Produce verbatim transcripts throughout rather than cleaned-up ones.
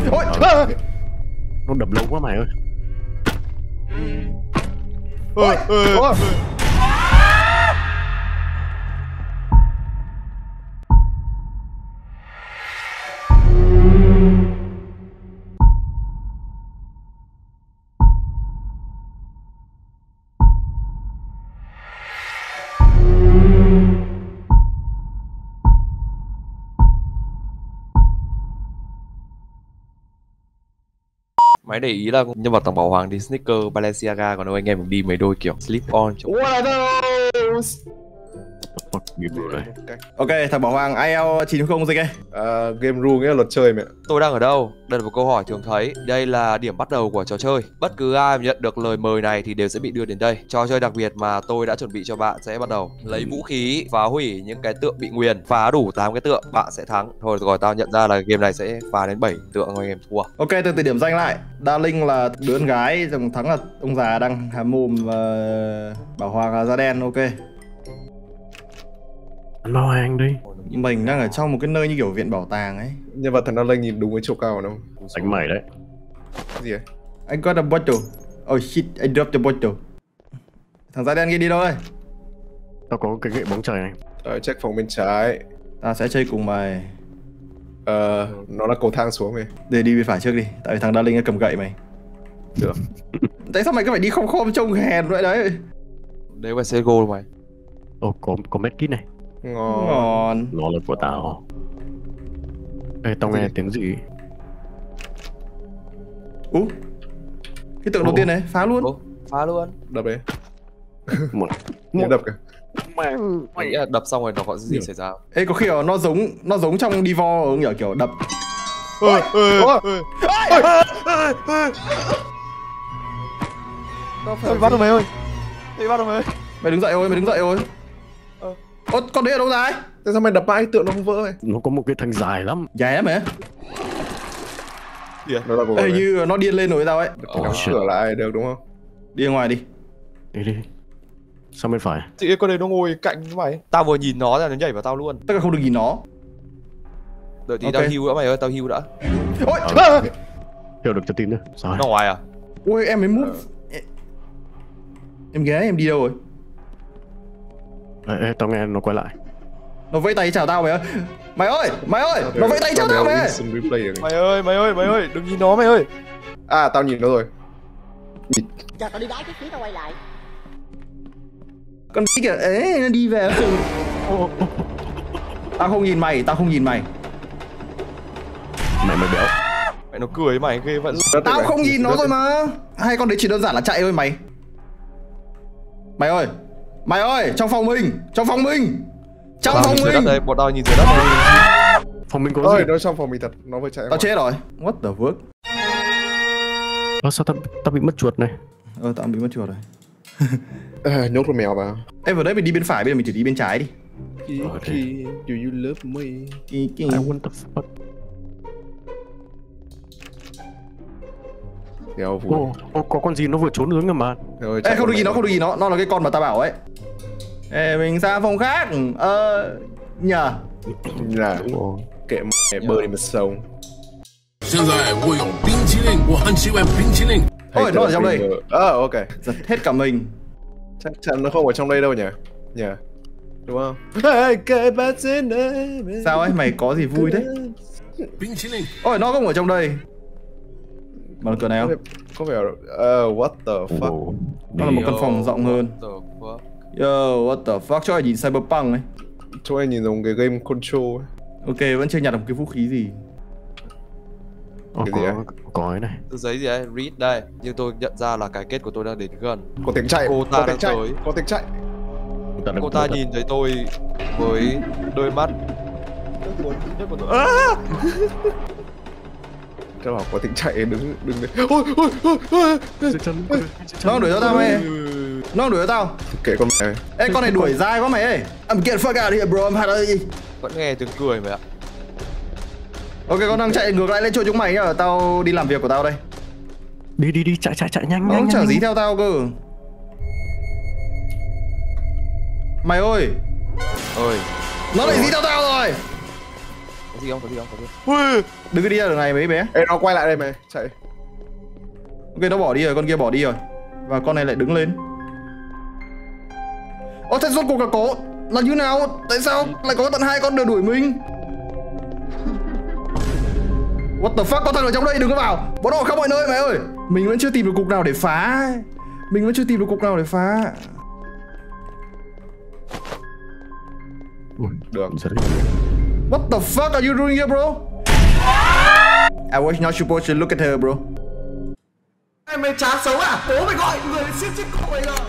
Ôi, ờ. Nó đập lâu quá mày ơi. ôi, ôi. Mày để ý là nhân vật tổng bảo hoàng đi sneaker Balenciaga, còn đâu anh em mình đi mấy đôi kiểu slip on. What are those? Ok, thằng bảo hoàng i e chín không gì cái? À, game rule nghĩa là luật chơi mẹ. Tôi đang ở đâu? Đây là một câu hỏi thường thấy. Đây là điểm bắt đầu của trò chơi. Bất cứ ai nhận được lời mời này thì đều sẽ bị đưa đến đây. Trò chơi đặc biệt mà tôi đã chuẩn bị cho bạn sẽ bắt đầu. Lấy vũ khí phá hủy những cái tượng bị nguyền. Phá đủ tám cái tượng bạn sẽ thắng. Thôi rồi tao nhận ra là game này sẽ phá đến bảy tượng thôi, anh em thua. Ok, từ từ điểm danh lại. Darling là đứa con gái, dòng thắng là ông già đang há mồm, và bảo hoàng là da đen. Ok. Lo hàng đi. Mình đang ở trong một cái nơi như kiểu viện bảo tàng ấy. Nhân vật thằng Darling nhìn đúng cái chỗ cao đâu. Đánh mày đấy. Cái gì vậy? I got a bottle. Oh shit, I dropped the bottle. Thằng da đen kia đi đâu đây? Tao có cái gậy bóng trời này. Ờ, check phòng bên trái. Ta sẽ chơi cùng mày. Ờ, nó là cầu thang xuống mày. Để đi bên phải trước đi, tại vì thằng Darling nó cầm gậy mày. Được. Tại sao mày cứ phải đi khom khom trông hèn vậy đấy? Đấy là xê ét giê ô mày. Ồ, có, có medkit này. Ngon. Ngon. Nó là của tao. Ê, tao nghe tiếng gì? Ú, cái tượng đầu Ủa? tiên này, phá luôn. Ủa, phá luôn. Đập đấy. Một Nhớ đập kìa. Mình nghĩ là đập xong rồi nó có gì xảy ra. Ê, có khi là nó giống nó giống trong Devo không nhỉ, kiểu đập. Ôi, ôi, ôi. Tôi bắt được mày ơi. Tôi bắt được mày ơi. Mày đứng dậy ôi, mày đứng dậy ôi. Ờ. Ô, con đấy ở đâu ra ấy? Tại sao mày đập mãi tượng nó không vỡ này? Nó có một cái thanh dài lắm. Dài lắm hả? Nó là của Ê, như nó điên lên rồi sao ấy. đóng cửa lại được đúng không? Đi ra ngoài đi. Đi đi. Sang bên phải. Chị con đấy nó ngồi cạnh với mày. Tao vừa nhìn nó ra nó nhảy vào tao luôn. Tất cả không được nhìn nó. Đợi tí Ok. tao heal đã mày ơi, tao heal đã. Ôi, Ờ. Hiểu được cho tin nữa. Sao? Nó ngoài à? ôi em mới move. Em ghé, em đi đâu rồi? Ê, ê, tao nghe nó quay lại. Nó vẫy tay chào tao mày ơi. Mày ơi, mày ơi, nó vẫy tay chào tao mày ơi. Mày ơi, mày ơi, mày ơi, đừng nhìn nó mày ơi. À, tao nhìn nó rồi. Cho tao đi đái cái khí tao quay lại. Con kìa, ế, nó đi về. Tao không nhìn mày, tao không nhìn mày. Mẹ mày béo. Mày nó cười với mày ghê vẫn. Tao không nhìn nó rồi mà. Hai con đấy chỉ đơn giản là chạy thôi mày. Mày ơi, mày ơi, trong phòng mình, trong phòng mình, trong phòng Nhìn dưới đất mình. đây, bọn tao nhìn dưới đất đây. Phòng mình có Ôi, gì? nó trong phòng mình thật, nó vừa chạy. Tao chết rồi. What the fuck? Ơ, sao tao, tao bị mất chuột này? Ờ, tao bị mất chuột rồi. À, nhốt con mèo vào. Ê, vừa đấy mình đi bên phải, bây giờ mình thử đi bên trái đi. Kiki, do you love me? Kiki. I want the fuck. Đéo vui. Ô, ô, có con gì nó vừa trốn hướng rồi mà. Rồi, Ê, chạy không được con nhìn nó, mèo. không được nhìn nó, nó là cái con mà tao bảo ấy. Ê, mình sang phòng khác. Ờ, nhờ. Là Đúng rồi. kệ mẹ bơi đi mà sâu. 现在我有冰淇淋，我很喜欢冰淇淋。 Ôi, nó ở trong đây. Ờ, ok. Giật hết cả mình. Chắc chắn nó không ở trong đây đâu nhỉ? Nhỉ? Đúng không? Hey, cái bát trên đây. Sao ấy, mày có gì vui thế? 冰淇淋， Ôi, nó không ở trong đây. Mở cửa này Có không? vẻ, có vẻ ờ, what the fuck? Ồ, Nó là một căn phòng rộng hơn. What the fuck? Yo, what the fuck, cho ai nhìn Cyberpunk ấy. Chỗ này nhìn giống cái game control ấy. Ok, vẫn chưa nhặt được một cái vũ khí gì. Ồ, Cái gì có, có cái này. Tờ giấy gì đấy, read đây. Nhưng tôi nhận ra là cái kết của tôi đang đến gần. Có tiếng chạy, Cô ta có tiếng đang chạy, tới. có tiếng chạy. Ta đang Cô ta cố nhìn thấy tôi với đôi mắt rất buồn nhất của tôi. À! Cái bảo có tiếng chạy, đứng đứng đấy. Ôi, ôi, ôi, ôi. Dưới chân, dưới chân. Nó đuổi theo tao mày. Nó đuổi theo tao. Kệ con mẹ. Ê, con này đuổi dai quá mày ơi. I'm get fuck out of here bro, I'm hot out. Vẫn nghe tiếng cười mày ạ. Ok, con đang chạy ngược lại lên chỗ chúng mày nhá. Tao đi làm việc của tao đây. Đi đi đi, chạy chạy chạy nhanh Nó nhanh. cũng chẳng nhanh, dí nhanh. theo tao cơ. Mày ơi, Ơi, nó lại dí theo tao rồi. gì không, có gì không, có gì không. Đừng có đi ra đường này mấy bé. Ê, nó quay lại đây mày, chạy. Ok, nó bỏ đi rồi, con kia bỏ đi rồi. Và con này lại đứng lên. Ồ, thế rốt cuộc là có là như nào? Tại sao lại có tận hai con đều đuổi mình? What the fuck, có thằng ở trong đây, đừng có vào. Bọn nó ở khắp mọi nơi mày ơi. Mình vẫn chưa tìm được cục nào để phá. Mình vẫn chưa tìm được cục nào để phá. Được. What the fuck are you doing here, bro? I was not supposed to look at her, bro. Mày mày chán xấu à? Bố mày gọi người siết chết cô mày rồi.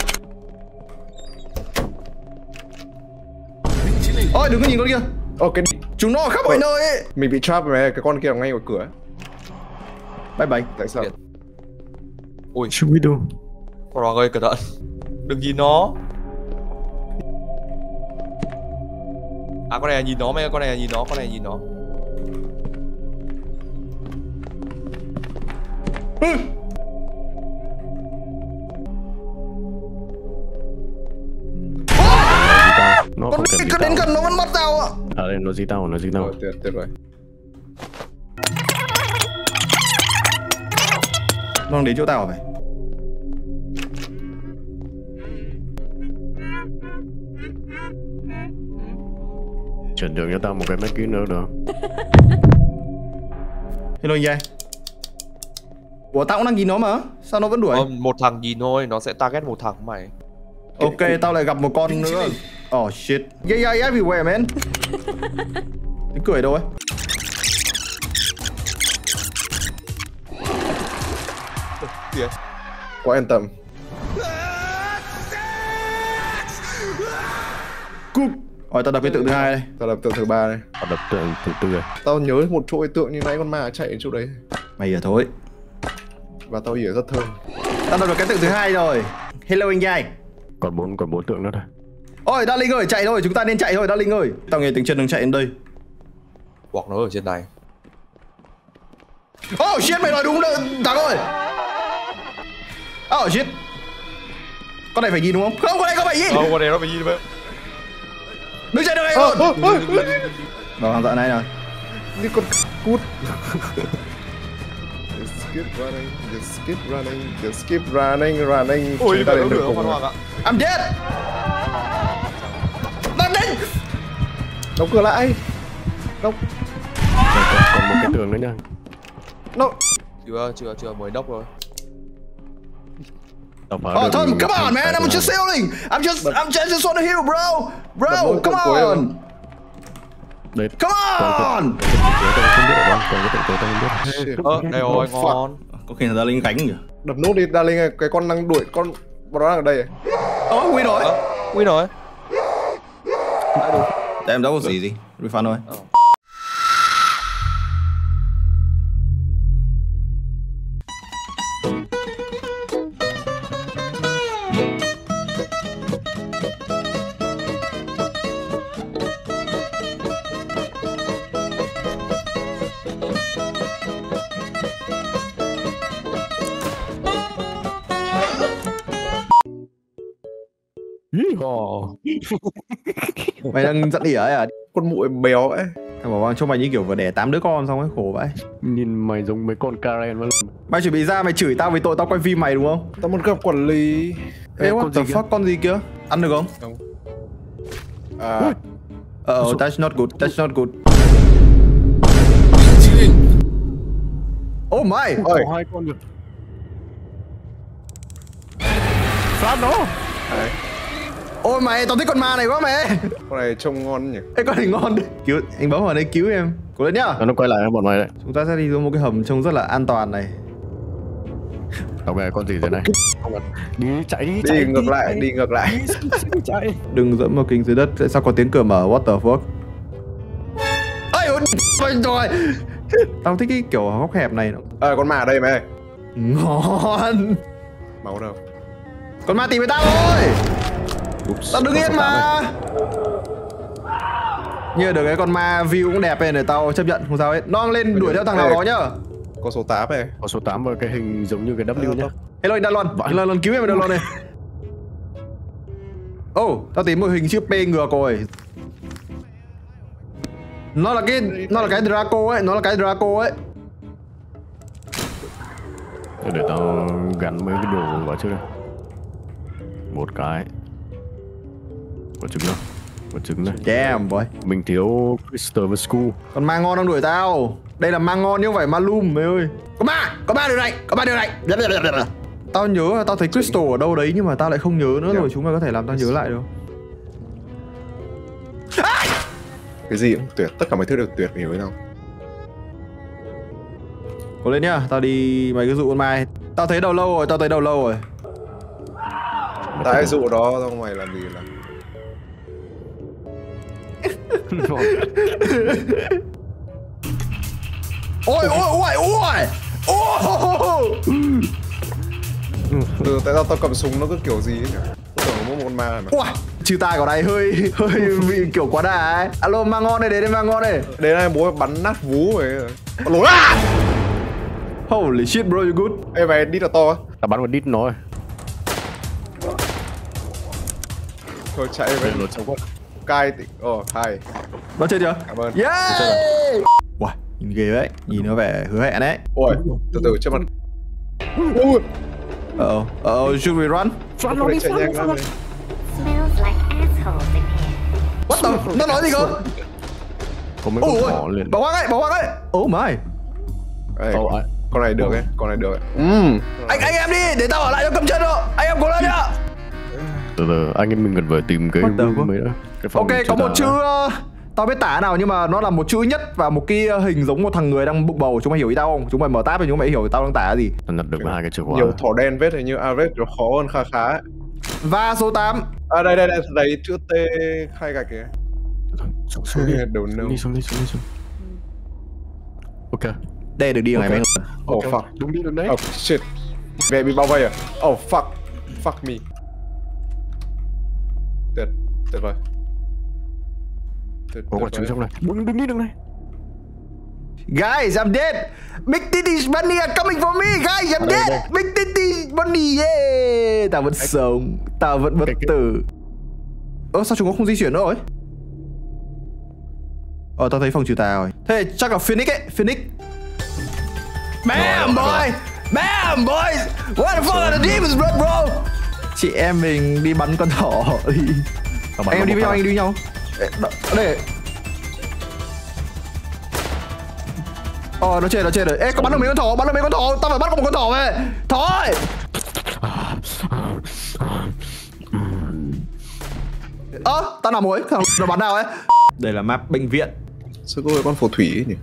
Ôi, đừng có nhìn con kia. Ồ, cái... Chúng nó ở khắp mọi nơi ấy. Mình bị trap mày, cái con kia ở ngay ngoài cửa. Bye bye. Tại sao? Ui, Should we do? con Hoàng ơi, cẩn thận. Đừng nhìn nó. À, con này là nhìn nó mày, con này là nhìn nó, con này là nhìn nó. Nó Con không cần biết gì cứ đến tao. gần nó vẫn bắt tao ạ. À đây, nó gì tao, nó gì tao. Rồi, tuyệt, tuyệt rồi. Nó đang đến chỗ tao vậy. Chuyển đường cho tao một cái máy kỹ nữa được. Hello anh trai. Ủa tao cũng đang nhìn nó mà. Sao nó vẫn đuổi? Ờ, một thằng nhìn thôi, nó sẽ target một thằng mày. Ok, tao lại gặp một con nữa. Oh shit. Yeah, yeah, everywhere, man. Tiếng cười đâu ấy? Kìa. Quá an tâm. Cục. Rồi tao đập cái tượng thứ hai đây. Tao đập tượng thứ ba đây. Tao đập tượng từ từ rồi. Tao nhớ một chuỗi tượng như nãy con ma chạy ở chỗ đấy. Mày hiểu thôi. Và tao hiểu rất thơm. Tao đập được cái tượng thứ hai rồi. Hello anh trai. Còn bốn còn bốn tượng nữa thôi. Ôi, Darling ơi, chạy thôi, chúng ta nên chạy thôi, Darling ơi. Tao nghe tiếng chân đang chạy đến đây. Hoặc nó ở trên này. Oh shit, mày nói đúng đấy, Thắng ơi. Oh shit. Con này phải nhìn đúng không? Không, con này không phải nhìn. Không, con này nó phải nhìn vậy. Đừng chạy được này Ơ, luôn. ơ, ơ, Vào hàng dạo này nào. đi con cút. Just keep running, just keep running, just keep running, running. Ôi, Chúng ta nó đến được lửa cùng con rồi. Hoàng ạ. I'm dead. Đang đến. Đóng cửa lại. Đóng. Còn, còn, còn một cái tường nữa nha. No. Chưa, chưa, chưa, mới đốc rồi. Tao phá Oh, được Tom, một come on, cái man. I'm tường. just sailing. I'm just, I'm just, just want to heal, bro. Bro, Đập luôn come con cuối rồi. on. Đấy. Come on. Còn cái tượng cuối tao không biết ở đâu. Còn cái tượng cuối tao không biết. Shit. Ơ, đây rồi, Oh, fuck. ngon. Có khi là Darling gánh nhỉ? Đập nốt đi, Darling ơi, cái con đang đuổi con bọn nó đang ở đây. Ồ, Huy rồi. Ơ, Win rồi. Để em đâu có gì gì. Refund thôi. Ồ. Mày đang giận ỉa ấy à? Con muội béo ấy. Thằng bảo Hoàng trông mày như kiểu vừa đẻ tám đứa con xong ấy, khổ vậy. Nhìn mày giống mấy con Karen mà. Mày chuẩn bị ra mày chửi tao vì tội tao quay phim mày đúng không? Tao muốn gặp quản lý. Ê, Ê, what con the gì fuck, con gì kia? Ăn được không? Không. À, Ờ, uh, that's not good, that's not good. Oh my! ơi, Có hai con được. Phát nó. đấy, Ôi mày, tao thích con ma này quá mày. con này trông ngon nhỉ. Ê, con này ngon đấy. Cứu, anh bấm vào đây cứu em. Cố lên nhá. Nó quay lại với bọn mày đấy. Chúng ta sẽ đi xuống một cái hầm trông rất là an toàn này. Ok, con gì thế này? Đi chạy đi, chạy Đi ngược lại, đi ngược lại. đi chạy. Đừng dẫm vào kính dưới đất, tại sao có tiếng cửa mở, what the fuck? Ây ôi, ôi rồi. Tao thích cái kiểu góc hẹp này. Ờ, con ma ở đây mày. Ngon. Máu đâu? Con ma tìm với tao thôi. Tao đứng yên mà. Như được cái con ma view cũng đẹp nên để tao chấp nhận, không sao hết. Nó lên đuổi theo thằng nào đó nhá. Có số tám này. Có số tám và cái hình giống như cái W nhá. Hello anh Đan Loan, Đan Loan cứu em ở Đan Loan này. Ô, oh, tao tìm một hình chữ P ngược rồi. Nó là cái nó là cái Draco ấy, nó là cái Draco ấy. Để, để tao gắn mấy cái đồ vào trước đây. Một cái. Quả trứng đâu? Quả trứng đây. Damn boy. Mình thiếu Crystal và Skull. Còn ma ngon đang đuổi tao. Đây là ma ngon chứ không phải ma lùm mày ơi. Có ma, có ma đường này, có ma đường này. Tao nhớ, tao thấy Crystal ở đâu đấy nhưng mà tao lại không nhớ nữa rồi. Chúng mày có thể làm tao nhớ lại được. Cái gì cũng tuyệt, tất cả mọi thứ đều tuyệt, hiểu không? Cố lên nhá, tao đi mày cứ dụ con mai. Tao thấy đầu lâu rồi, tao thấy đầu lâu rồi. Tại dụ đó tao mày làm gì là ôi ôi ôi ôi ôi. từ tại sao tao cầm súng nó cứ kiểu gì ấy nhỉ? Tao tưởng nó một con ma mà. Ui, trừ tài của này hơi hơi bị kiểu quá đà ấy. Alo ma ngon đây, đến đây ma ngon đây. Đến này bố bắn nát vú rồi. Lố ra. Holy shit bro, you good? Ê mày đi là to á. Tao bắn vào đít nó rồi. Thôi chạy về nó trong quá. cai tị. Ồ, hay. Nó chơi chưa? Cảm ơn. Yeah. Wow, nhìn ghê đấy, nhìn nó vẻ hứa hẹn đấy. Ôi, từ từ trước mặt. Ui. Ờ ờ, should we run? Run nó đi, chạy nhanh lắm. Smells like assholes in here. What the? Nó nói gì cơ? Có mấy con Ôi, thỏ liền. bỏ qua ấy, bỏ qua ấy. Oh my. Ê, Oh, I... con này được ấy, con này được ấy. Ừm. Anh anh em đi, để tao ở lại cho cầm chân đâu. Anh em cố lên nhá. Từ từ, anh em mình cần phải tìm cái What the fuck? mấy đó. Cái phòng Ok, có một ta- chữ uh, tao biết tả nào nhưng mà nó là một chữ nhất và một cái uh, hình giống một thằng người đang bụng bầu. Chúng mày hiểu ý tao không? Chúng mày mở tab thì chúng mày hiểu tao đang tả cái gì. Tao nhận được hai cái chìa khóa. Nhiều thỏ đen vết này như Avet nó khó hơn khá khá ấy. Và số tám. À đây đây đây, đấy chữ T khai gạch kìa. Xuống xuống đi. Đầu Xuống nâu. đi, xuống đi, xuống đi, xuống. Ok. Đây được đi ngày mấy. Oh fuck. Đúng đi, đúng đấy. Oh shit. Về bị bao vây à? Oh fuck. Fuck me. Tuyệt, tuyệt vời. Tuyệt, Có quả tuyệt trứng vời. trong này. Đứng, đứng đi, đứng này. Guys, I'm dead. Big titties bunny are coming for me. Guys, I'm Ở đây, dead. đây. Big titties bunny, yeah. Tao vẫn sống. Tao vẫn bất Cái- cái- tử. Ơ sao chúng nó không di chuyển nữa rồi? Ờ tao thấy phòng trừ tà rồi. Thế chắc là Phoenix ấy, Phoenix. Bam boy. Bam boys. What the fuck are the demons bro bro? Chị em mình đi bắn con thỏ đi. Tao bắn Anh em đi một với nhau, phát. anh đi với nhau. Ê, đ- Đây. Ờ nó chết, nó chết rồi. Ê có bắn được mấy con thỏ, bắn được mấy con thỏ. Tao phải bắt một con thỏ về. Thỏ ơi. Ơ, tao nằm rồi, thằng nó bắn nào ấy. Đây là map bệnh viện. Sao có cái con phù thủy ấy nhỉ?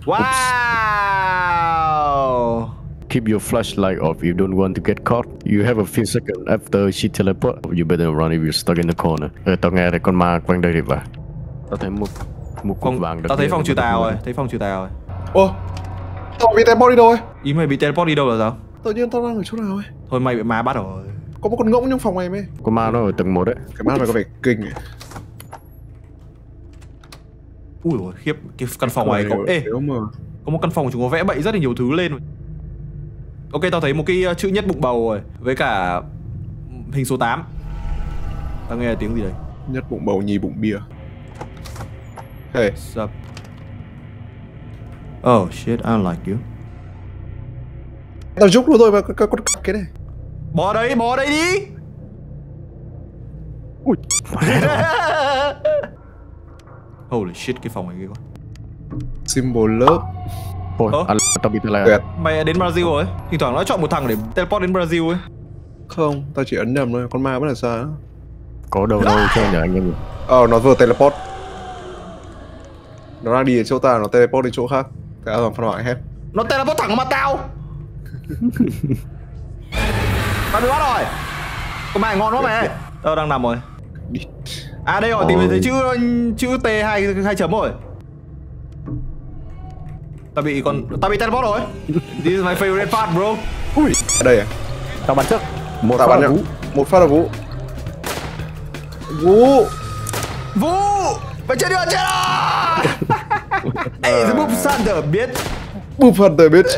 Wow. Keep your flashlight off. You don't want to get caught. You have a few seconds after she teleport. You better run if you're stuck in the corner. Ờ, tao nghe thấy con ma quanh đây thì phải. Tao thấy một một cục Phòng, vàng. đặc tao thấy biệt phòng ở trừ bên tà trong rồi, này. thấy phòng trừ tà rồi. Ô, tao bị teleport đi đâu ấy? Ý mày bị teleport đi đâu rồi sao? Tự nhiên tao đang ở chỗ nào ấy? Thôi mày bị ma bắt rồi. Có một con ngỗng trong phòng này mày. Con ma nó ở tầng một đấy. Cái mắt mày có vẻ kinh ấy. Ui ôi, khiếp, cái căn phòng này có... Ê, Nếu mà... có một căn phòng chúng có vẽ bậy rất là nhiều thứ lên. Ok, tao thấy một cái uh, chữ nhất bụng bầu rồi. Với cả hình số tám. Tao nghe tiếng gì đấy. Nhất bụng bầu nhì bụng bia. Hey, Sup? Oh shit, I don't like you. tao giúp luôn thôi mà con con cái này. Bỏ đấy, bỏ đấy đi. Ui. Holy shit, cái phòng này ghê quá. Symbol love. Thôi, Ơ? à, tao bị tele. Tuyệt. Mày đến Brazil rồi. Thỉnh thoảng nó chọn một thằng để teleport đến Brazil ấy. Không, tao chỉ ấn nhầm thôi, con ma vẫn là sao? Có đâu đâu cho nhà anh em. Ờ, nó vừa teleport. Nó đang đi ở chỗ ta, nó teleport đi chỗ khác. Thế là thằng Phan Hoàng hết. Nó teleport thẳng vào mặt tao. Tao bị bắt rồi. Con mày ngon quá mày. Tao đang nằm rồi. Đi. À đây rồi, tìm thấy chữ chữ T hai hai chấm rồi. Tao bị con tao bị teleport rồi. This is my favorite part bro. Ui, ở đây à? Tao bắn trước. Một Tao phát bắn là nhá. Vũ. Một phát là Vũ. Vũ. Vũ, mày chết chưa, chết rồi. Hey, the move Sander biết. Bụp phần tới biết.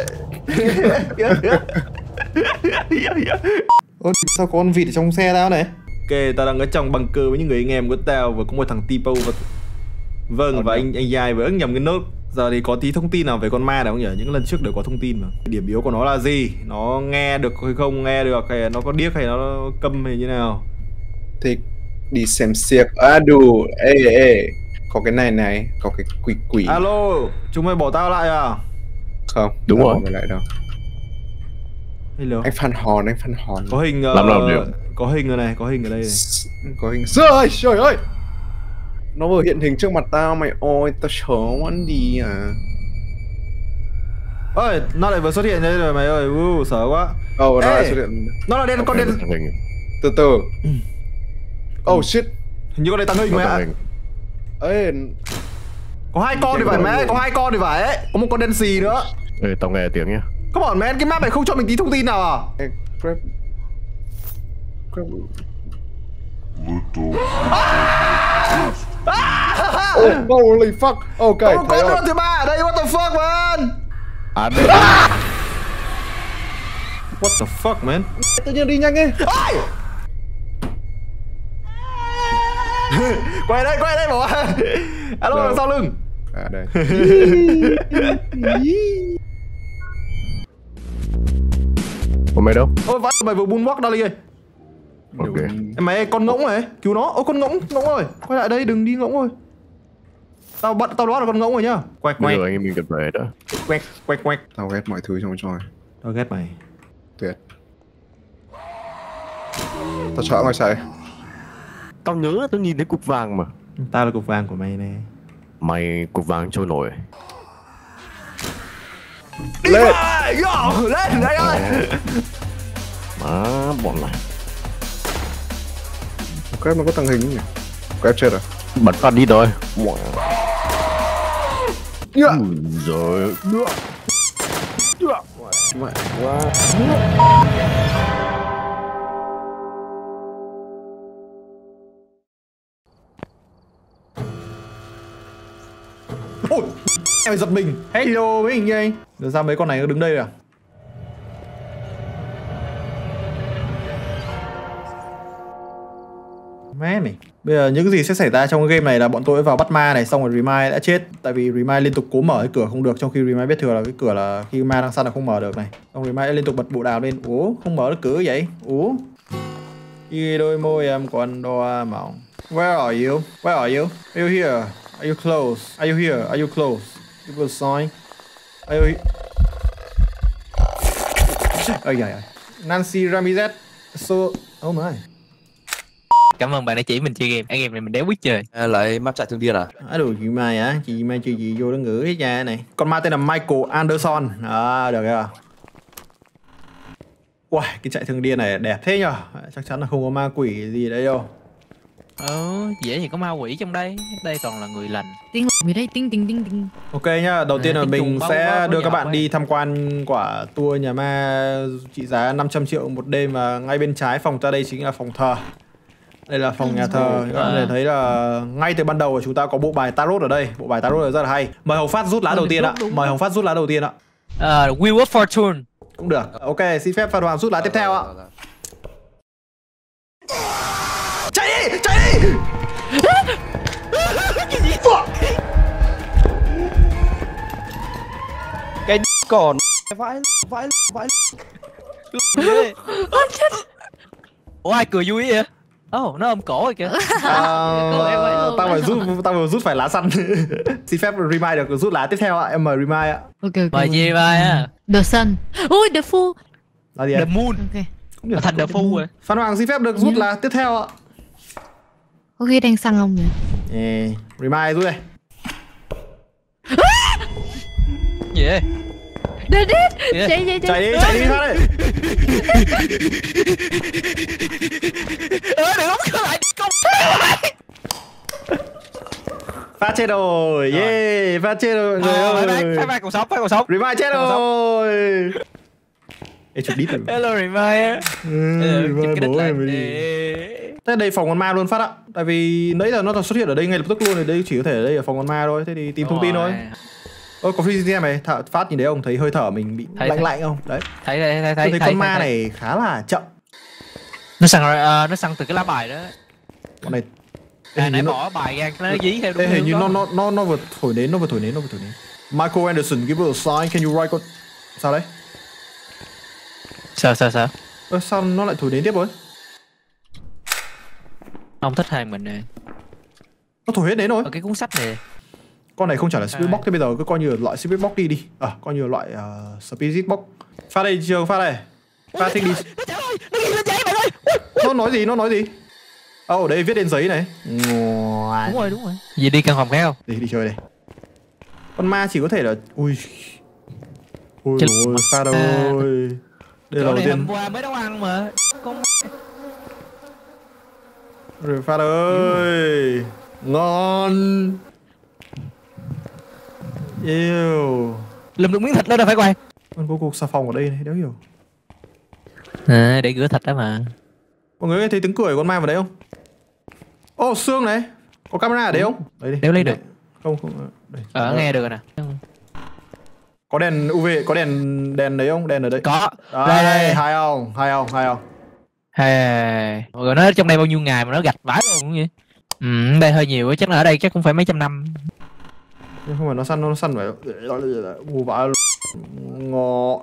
Ôi, sao có con vịt ở trong xe tao này? Ok, tao đang ở trong bunker với những người anh em của tao và có một thằng Tipo và Vâng, và anh anh Giai vừa ấn nhầm cái nốt. Giờ thì có tí thông tin nào về con ma này không nhỉ? Những lần trước đều có thông tin mà. Điểm yếu của nó là gì? Nó nghe được hay không nghe được, hay nó có điếc hay nó câm hay như nào? Thì đi xem xiếc. À đủ. Ê ê. Có cái này này, có cái quỷ quỷ. Alo, chúng mày bỏ tao lại à? Không, Đúng tao rồi. bỏ mày lại đâu. Hello. Anh Phan Hòn, anh Phan Hòn. Có hình Làm nào được. có hình ở này, có hình ở đây này. Có hình. Trời trời ơi. Nó vừa hiện hình trước mặt tao mày ơi, tao sợ quán đi à. Ơi, nó lại vừa xuất hiện đây rồi mày ơi. Uh, sợ quá. Ồ, nó Ê, lại xuất hiện. Nó là đen con đen. Từ từ. Oh shit. Hình như con này tăng hình mày ạ. Ê, Có hai con thì phải mẹ, có hai con thì phải ấy. Có một con đen xì nữa. Ê, tao nghe tiếng nhá. Có bọn mẹ cái map này không cho mình tí thông tin nào à? ê, grab. Grab. Oh, holy fuck. Ok, Có một thấy con rồi. nữa thứ ba ở đây, what the fuck man? À đây. What the fuck man? Tự nhiên đi nhanh ấy. Ôi! Quay đây, quay đây bỏ. Alo, Đâu? sau lưng. À đây. Ủa mày đâu? Ôi vãi, mày vừa moonwalk ra đi ơi. Ok. Em mày ơi, con ngỗng này, cứu nó. Ôi con ngỗng, ngỗng ơi. Quay lại đây, đừng đi ngỗng ơi. Tao bắt tao đoán là con ngỗng rồi nhá. Quẹt Bây quẹt, giờ anh em mình cần về đó. quẹt quẹt quẹt. Tao ghét mọi thứ trong trò này. Tao ghét mày. Tuyệt. Tao sợ ngoài xảy. Tao nhớ tao nhìn thấy cục vàng mà. Tao là cục vàng của mày nè. Mày cục vàng trôi nổi. Lên. Yo, lên đây ơi. Má bọn này. Grab nó có tăng hình nhỉ? Grab chết rồi. Bật phát đi thôi. Yeah. Ui giời. Mẹ. Ôi, em giật mình. Hello mấy anh ơi. Giờ sao mấy con này nó đứng đây à? Mẹ này. Bây giờ những gì sẽ xảy ra trong cái game này là bọn tôi vào bắt ma này, xong rồi Remai đã chết. Tại vì Remai liên tục cố mở cái cửa không được, trong khi Remai biết thừa là cái cửa là khi ma đang săn là không mở được này. Xong Remai đã liên tục bật bộ đàm lên. Ủa, không mở được cửa vậy? Ủa? Khi đôi môi em còn đo mỏng. Where are you? Where are you? Are you here? Are you close? Are you here? Are you close? You will sign. Are you here? Ôi giời ơi. Nancy Ramirez. So... Oh my. Cảm ơn bạn đã chỉ mình chơi game. Ở game này mình đéo biết chơi. À, lấy map chạy thương điên à? À đủ chị Mai á, chị Mai chơi gì vô đó ngữ hết cha này. Con ma tên là Michael Anderson. À được rồi. Wow, cái chạy thương điên này đẹp thế nhở. Chắc chắn là không có ma quỷ gì đấy đâu. Ờ, dễ gì có ma quỷ trong đây. Đây toàn là người lành. Tiếng người đây, tinh tinh tinh tinh. Ok nhá, đầu tiên À, là tiếng mình trùng bao sẽ bao đưa các nhỏ bạn quá. đi tham quan quả tour nhà ma trị giá năm trăm triệu một đêm, và ngay bên trái phòng ta đây chính là phòng thờ. Đây là phòng nhà thờ, các bạn có thể thấy là ngay từ ban đầu của chúng ta có bộ bài tarot ở đây. Bộ bài tarot này rất là hay. Mời Hồng Phát rút lá đầu tiên ạ. Mời Hồng Phát rút lá đầu tiên ạ. Ờ, Wheel of Fortune. Cũng được. Ok, xin phép Phan Hoàng rút lá tiếp theo ạ. Chạy đi, chạy đi. Cái còn vãi vãi vãi. Ủa ai cười vui vậy? Ồ, oh, nó ôm cổ rồi kìa. À, tao phải rút, tao phải rút phải lá săn. Xin phép Remai được rút lá tiếp theo ạ. Em mời Remai ạ. Ok ok. Mời gì mai á? The Sun. Ôi The Fool. Là gì The ạ? Moon. Ok. Cũng được. Thành The Fool rồi. Phan Hoàng xin phép được rút lá tiếp theo ạ. Có khi đang săn ông nhỉ? Yeah. Remai rút đây. Gì vậy? Dead dead. Yeah. Chạy chạy Chạy đi, chạy đi Phát ơi. Ơ đừng ống cửa lại công. Phát chết rồi. Yeah, Phát chết rồi mọi người Ờ, ơi. phải phải còn sống, phải còn sống. Remai chết rồi. Ê chụp đít rồi. Hello Remai á. Ừ, Remai bố em đi. Thế đây phòng con ma luôn Phát ạ. Tại vì nãy giờ nó xuất hiện ở đây ngay lập tức luôn, thì đây chỉ có thể ở đây là phòng con ma thôi. Thế thì tìm thông tin thôi. Ôi có free em này, thả, Phát nhìn thấy không? Thấy hơi thở mình bị thấy, lạnh thấy. lạnh không? Đấy. Thấy thấy thấy Tôi thấy. thấy con ma này khá là chậm. Nó săn uh, nó săn từ cái lá bài đó. Con này À, nãy bỏ bài ra nó dí theo đúng. Ê, hình như đó. nó nó nó nó vừa thổi nến, nó vừa thổi nến, nó vừa thổi nến. Michael Anderson, give us a sign, can you write con... Sao đấy? Sao sao sao? Ơ, sao nó lại thổi nến tiếp rồi? Ông thích hai mình nè. Nó thổi hết nến rồi. Ở cái cuốn sách này. Con này không trả lời spirit box, thế bây giờ cứ coi như là loại spirit box đi đi. À, coi như là loại uh, spirit box. Pha đây, trường pha đây. Pha thích đi. Nó nói gì, nó nói gì? Ồ, oh, đây viết lên giấy này. Đúng rồi, đúng rồi. Gì đi căn phòng khác không? Đi, đi chơi đây. Con ma chỉ có thể là... Ui... Ôi ôi, pha đâu ơi. Đây là đầu tiên. Hôm qua mới nấu ăn mà. Con... Rồi pha ơi. Ngon. Yêu. Lùm được miếng thịt đó đâu phải quay. Con có cục xà phòng ở đây này, đéo hiểu. À, để rửa thịt đó mà. Mọi người thấy tiếng cười của con ma vào đấy không? Ô, oh, xương này. Có camera ở đây không? Đấy đi. Đéo lấy được. Không, không. Đây. Ở nghe được rồi nè. Có đèn u vê, có đèn đèn đấy không? Đèn ở đây. Có. Đây, đây, đây. đây. Hay không? Hay không? Hay không? Hey. Mọi người nói trong đây bao nhiêu ngày mà nó gạch vãi luôn vậy? Ừ, đây hơi nhiều, chắc là ở đây chắc cũng phải mấy trăm năm. Nhưng không phải nó săn, nó săn phải mù vãi ngọ.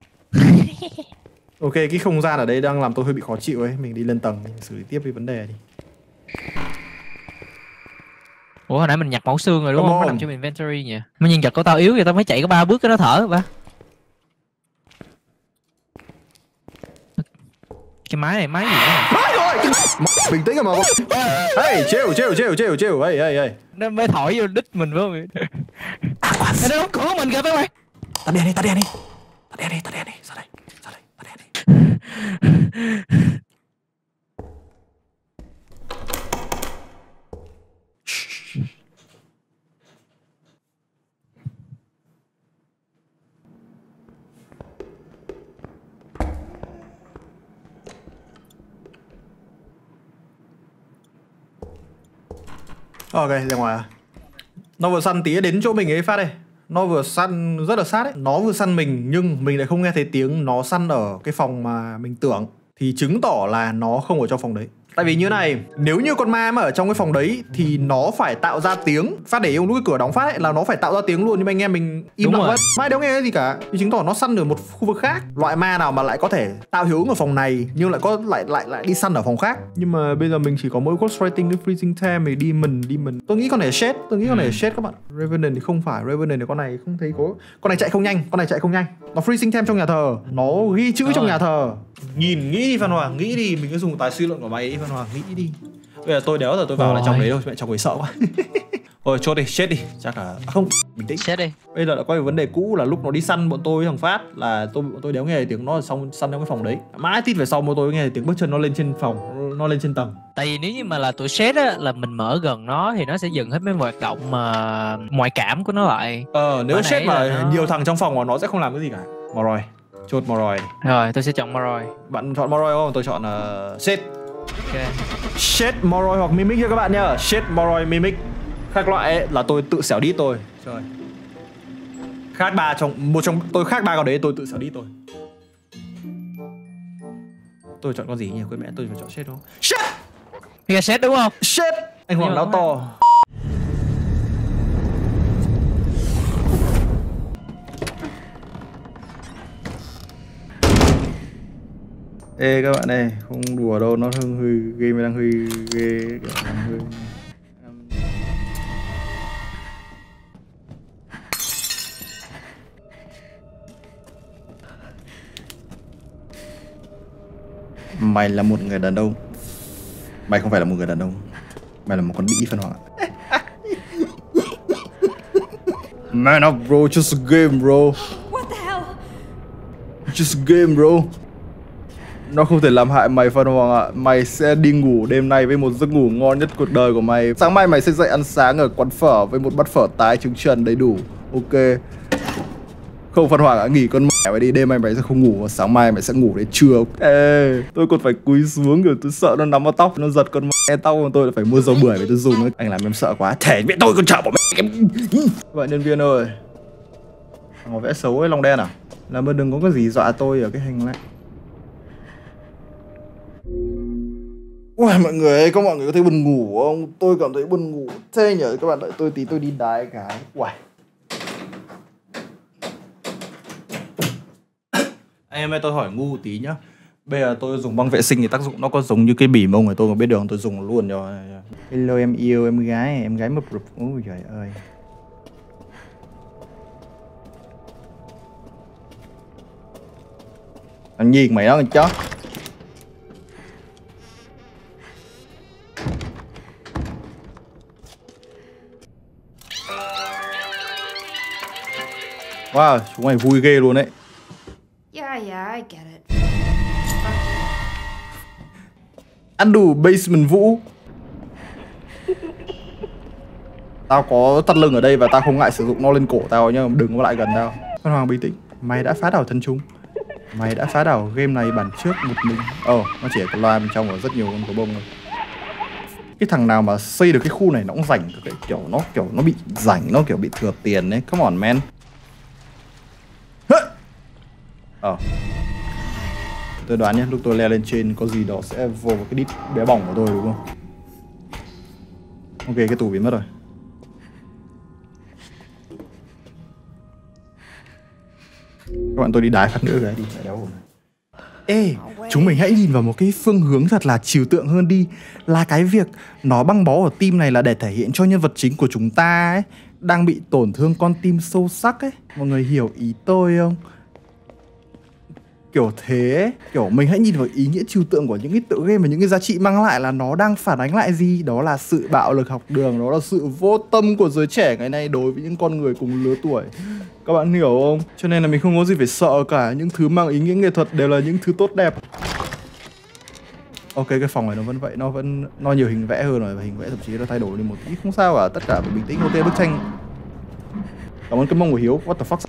Ok, cái không gian ở đây đang làm tôi hơi bị khó chịu ấy. Mình đi lên tầng, mình xử lý tiếp cái vấn đề đi. Ủa hồi nãy mình nhặt mẫu xương rồi đúng Come không? Nó on. nằm trong inventory nhỉ? Mấy nhân vật của tao yếu vậy tao mới chạy có ba bước cái nó thở ba. Cái máy này máy gì đó? Bình tĩnh mà. Hey, chill, chill, chill, chill, chill. Hey, hey, hey. Nó mới thổi vô đít mình phải không? Nó đóng cửa mình kìa mấy mày. Tắt đèn đi, tắt đèn đi. Tắt đèn đi, tắt đèn đi. Sao đây? Sao đây? Tắt đèn đi. Ok, ra ngoài à? Nó vừa săn tí đến chỗ mình ấy phát đây. Nó vừa săn rất là sát ấy. Nó vừa săn mình nhưng mình lại không nghe thấy tiếng nó săn ở cái phòng mà mình tưởng. Thì chứng tỏ là nó không ở trong phòng đấy. Tại vì như này, nếu như con ma mà ở trong cái phòng đấy thì nó phải tạo ra tiếng. Phát để ông lúc cái cửa đóng phát ấy là nó phải tạo ra tiếng luôn. Nhưng mà anh em mình im lặng quá. Mai đéo nghe cái gì cả. Thì chứng tỏ nó săn ở một khu vực khác. Loại ma nào mà lại có thể tạo hiệu ứng ở phòng này nhưng lại có lại lại lại đi săn ở phòng khác. Nhưng mà bây giờ mình chỉ có mỗi ghostwriting với freezing time thì đi mình đi mình. Tôi nghĩ con này shade, tôi nghĩ con này shade các bạn. Revenant thì không phải, Revenant thì con này không thấy có. Con này chạy không nhanh, con này chạy không nhanh. Nó freezing time trong nhà thờ, nó ghi chữ trong nhà thờ. Nhìn nghĩ đi Phan Hoàng, nghĩ đi, mình cứ dùng tài suy luận của mày đi Phan Hoàng, nghĩ đi. Bây giờ tôi đéo giờ tôi vào là trong đấy thôi, mẹ trong đấy sợ quá. Thôi chốt đi, chết đi, chắc là à, không, bình tĩnh. Chết đi. Bây giờ đã quay về vấn đề cũ là lúc nó đi săn bọn tôi với thằng Phát là tôi bọn tôi đéo nghe tiếng nó xong săn trong cái phòng đấy. Mãi tít về sau bọn tôi nghe tiếng bước chân nó lên trên phòng, nó lên trên tầng. Tại vì nếu như mà là tụi set á là mình mở gần nó thì nó sẽ dừng hết mấy hoạt động mà ngoại cảm của nó lại. Ờ nếu set mà nó... nhiều thằng trong phòng mà nó sẽ không làm cái gì cả. Moroi. Chốt Moroi. Rồi, tôi sẽ chọn Moroi. Bạn chọn Moroi không? Tôi chọn uh, set. Ok. Set Moroi hoặc Mimic cho các bạn nhá. Set Moroi Mimic. Khác loại ấy, là tôi tự xẻo đi tôi. Trời. Khác ba trong một trong tôi khác ba con đấy tôi tự xẻo đi tôi. Tôi chọn con gì nhỉ? Quên mẹ tôi phải chọn set đúng không? Set. Nghe set đúng không? Set. Anh Hoàng đáo to. Ê các bạn ơi, không đùa đâu, nó hơi hơi game đang hơi ghê, kiểu đang hơi mày là một người đàn ông. Mày không phải là một người đàn ông. Mày là một con bĩ Phan Hoàng. Man up bro, just a game bro. What the hell? Just a game bro. Nó không thể làm hại mày Phan Hoàng ạ. Mày sẽ đi ngủ đêm nay với một giấc ngủ ngon nhất cuộc đời của mày. Sáng mai mày sẽ dậy ăn sáng ở quán phở với một bát phở tái trứng trần đầy đủ. Ok. Không Phan Hoàng ạ, nghỉ con mẹ mày đi. Đêm nay mày sẽ không ngủ, sáng mai mày sẽ ngủ đến trưa. Ê, tôi còn phải cúi xuống kiểu tôi sợ nó nắm vào tóc, nó giật con mẹ tóc của tôi là phải mua dầu bưởi để tôi dùng ấy. Anh làm em sợ quá. Thể mẹ tôi còn sợ bỏ mẹ em. Các bạn nhân viên ơi. Thằng vẽ xấu ấy, Long Đen à? Làm ơn đừng có cái gì dọa tôi ở cái hành lang. Ui mọi người ơi, có mọi người có thấy buồn ngủ không? Tôi cảm thấy buồn ngủ thế nhở. Các bạn đợi tôi tí, tôi đi đái cái. Uầy. Anh em ơi, tôi hỏi ngu tí nhá. Bây giờ tôi dùng băng vệ sinh thì tác dụng nó có giống như cái bỉm ông này, tôi mà biết đường tôi dùng luôn rồi. Hello em yêu em gái, em gái mập rụp. Ôi trời ơi. Thằng Nhi mày đó con chó. Wow, chúng mày vui ghê luôn đấy. Yeah, yeah, I get it. Ăn đủ basement Vũ. Tao có thắt lưng ở đây và tao không ngại sử dụng nó lên cổ tao nhá, đừng có lại gần tao. Con Hoàng bình tĩnh. Mày đã phá đảo thân chúng. Mày đã phá đảo game này bản trước một mình. Ồ, oh, nó chỉ có loa bên trong có rất nhiều con có bông thôi. Cái thằng nào mà xây được cái khu này nó cũng rảnh cái kiểu nó kiểu nó bị rảnh, nó kiểu bị thừa tiền đấy. Come on man. Ờ. Oh. Tôi đoán nhé, lúc tôi leo lên trên có gì đó sẽ vô vào cái đít bé bỏng của tôi đúng không? Ok, cái tủ biến mất rồi. Các bạn tôi đi đái phát nữa cái đi, phải đéo hồn. Ê, chúng mình hãy nhìn vào một cái phương hướng thật là trừu tượng hơn đi. Là cái việc nó băng bó ở team này là để thể hiện cho nhân vật chính của chúng ta ấy đang bị tổn thương con tim sâu sắc ấy. Mọi người hiểu ý tôi không? Kiểu thế ấy. Kiểu mình hãy nhìn vào ý nghĩa trừu tượng của những cái tựa game và những cái giá trị mang lại là nó đang phản ánh lại gì. Đó là sự bạo lực học đường, đó là sự vô tâm của giới trẻ ngày nay đối với những con người cùng lứa tuổi. Các bạn hiểu không? Cho nên là mình không có gì phải sợ cả. Những thứ mang ý nghĩa nghệ thuật đều là những thứ tốt đẹp. Ok, cái phòng này nó vẫn vậy, nó vẫn nó nhiều hình vẽ hơn rồi, và hình vẽ thậm chí nó thay đổi đi một tí, không sao cả, tất cả phải bình tĩnh. Ok, bức tranh. Cảm ơn cái mông của Hiếu. What the fuck?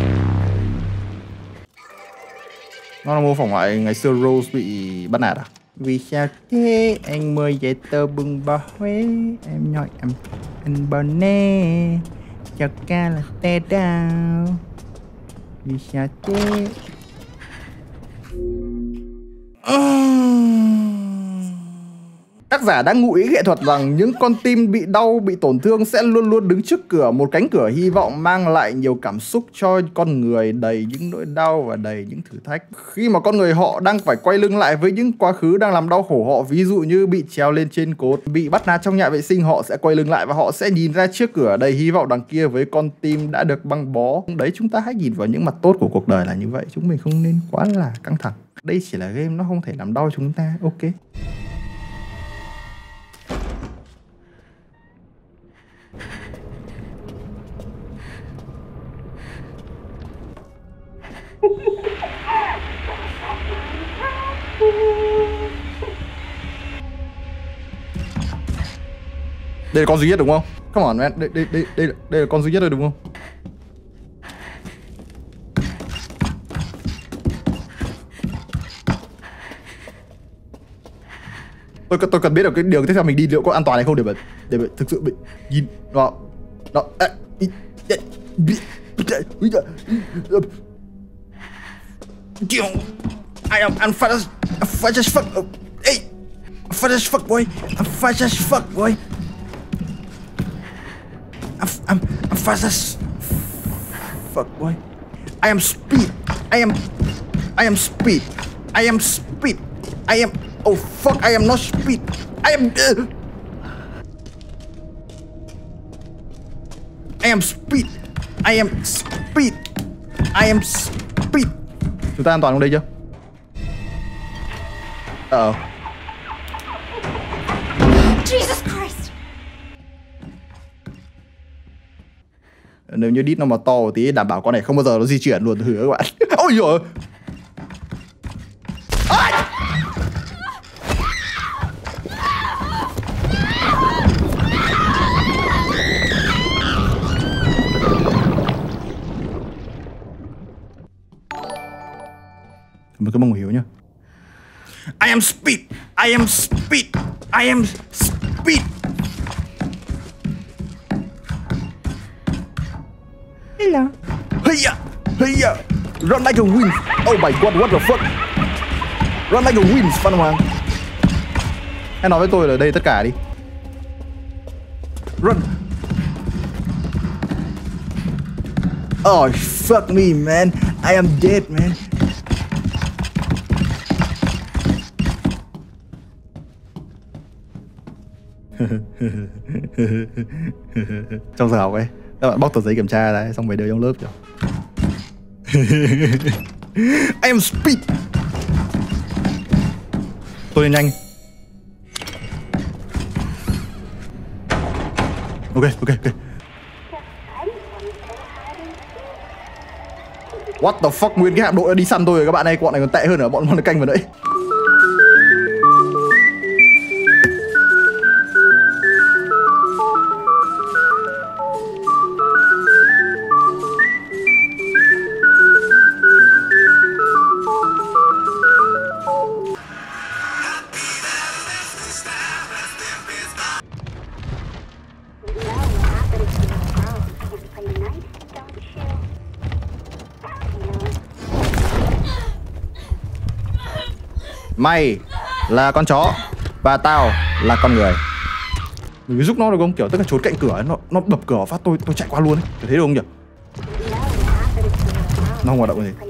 Nó là mô phỏng lại ngày xưa Rose bị bắt nạt à? Vì sao thế anh mời dạy tờ bừng bò Huế. Em nói em anh bò nè chào ca là tê đào. Vì sao thế? Tác giả đã ngụ ý nghệ thuật rằng những con tim bị đau, bị tổn thương sẽ luôn luôn đứng trước cửa một cánh cửa hy vọng mang lại nhiều cảm xúc cho con người, đầy những nỗi đau và đầy những thử thách. Khi mà con người họ đang phải quay lưng lại với những quá khứ đang làm đau khổ họ, ví dụ như bị treo lên trên cột, bị bắt nạt trong nhà vệ sinh, họ sẽ quay lưng lại và họ sẽ nhìn ra trước cửa đầy hy vọng đằng kia với con tim đã được băng bó. Đấy, chúng ta hãy nhìn vào những mặt tốt của cuộc đời là như vậy. Chúng mình không nên quá là căng thẳng. Đây chỉ là game, nó không thể làm đau chúng ta. Ok. Đây là con duy nhất đúng không? Come on man, đây đây đây đây là, đây là con duy nhất rồi đúng không? Tôi tôi cần biết được cái đường tiếp theo mình đi liệu có an toàn hay không để mà để mà thực sự bị nhìn nó nó I am I'm fast I'm fast as fuck. Hey, I'm fast as fuck boy. I'm fast as fuck boy. I'm I'm I'm fast as fuck boy. I am speed. I am I am speed. I am speed. I am oh fuck. I am not speed. I am uh, I am speed. I am speed. I am speed. Chúng ta an toàn không đây chưa? Ờ. Jesus Christ. Nếu như đít nó mà to một tí đảm bảo con này không bao giờ nó di chuyển luôn, thử các bạn. Ôi giời. Một cái mông hiểu nhá. I am speed. I am speed. I am speed. Hello. Hiya. Hiya. Run like a wind. Oh my god, what the fuck? Run like a wind, Phan Hoàng. Hãy nói với tôi là đây tất cả đi. Run. Oh fuck me man, I am dead man. Trong giờ học ấy, các bạn bóc tờ giấy kiểm tra ra xong rồi đưa trong lớp cho. I am speed. Tôi lên nhanh. Ok, ok, ok. What the fuck, nguyên cái hạm đội đã đi săn tôi rồi các bạn ơi, bọn này còn tệ hơn ở bọn bọn canh vào đấy. Mày là con chó và tao là con người. Mình cứ giúp nó được không? Kiểu tất cả trốn cạnh cửa, nó nó đập cửa phát tôi tôi chạy qua luôn ấy. Kiểu thế được không nhỉ? Nó không hoạt động gì.